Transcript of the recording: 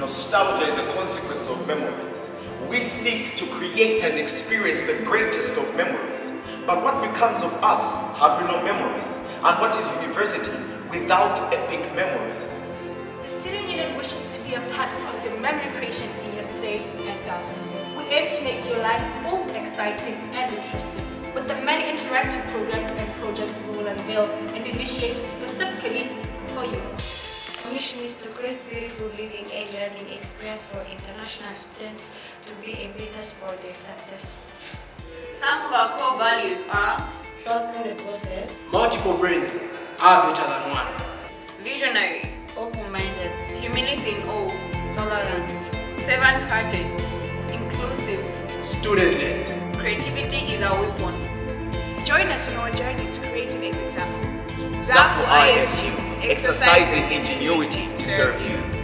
Nostalgia is a consequence of memories. We seek to create and experience the greatest of memories. But what becomes of us had we no memories? And what is university without epic memories? The Student Union wishes to be a part of the memory creation in your stay and time. We aim to make your life both exciting and interesting with the many interactive programs and projects we will unveil and initiate specifically for you. Our mission is to create beautiful living and learning experience for international students to be impetus for their success. Some of our core values are trusting the process, multiple brains are better than one, visionary, open-minded, humility in all, tolerant, servant-hearted, inclusive, student-led. Creativity is our weapon. Join us on our journey to creating a good example. Zhejiang A&F, exercising ingenuity to serve you.